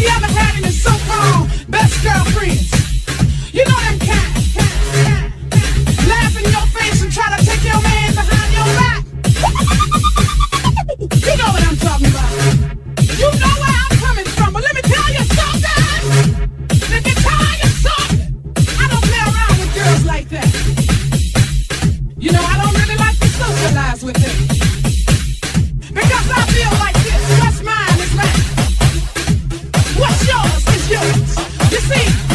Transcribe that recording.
you ever had any so-called best girlfriends? You know them kind. Laugh in your face and try to take your man behind your back. You know what I'm talking about. You know where I'm coming from, but let me tell you something. Let me tell you something. I don't play around with girls like that. You know, I don't really like to socialize with them. Because I feel like this. What's mine is mine. What's yours is yours. You see,